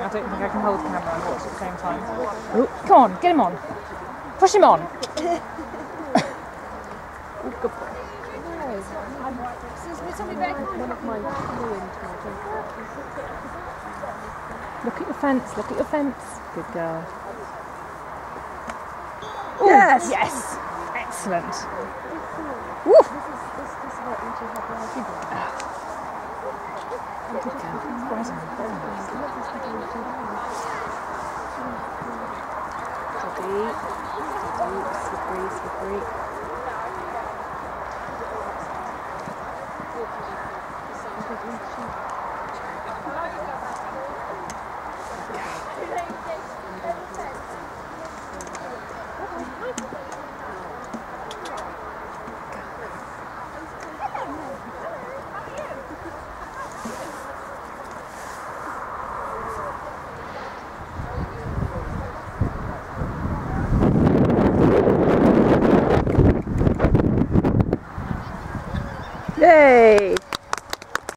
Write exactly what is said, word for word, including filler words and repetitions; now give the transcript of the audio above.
I don't think I can hold the camera and watch at the same time. Ooh, come on, get him on. Push him on. Oh, good boy. Look at your fence, look at your fence. Good girl. Ooh, yes! Yes! Excellent. Woo! Good girl. Well done. Very nice. Steady. Steady. Slippery, slippery. Yay!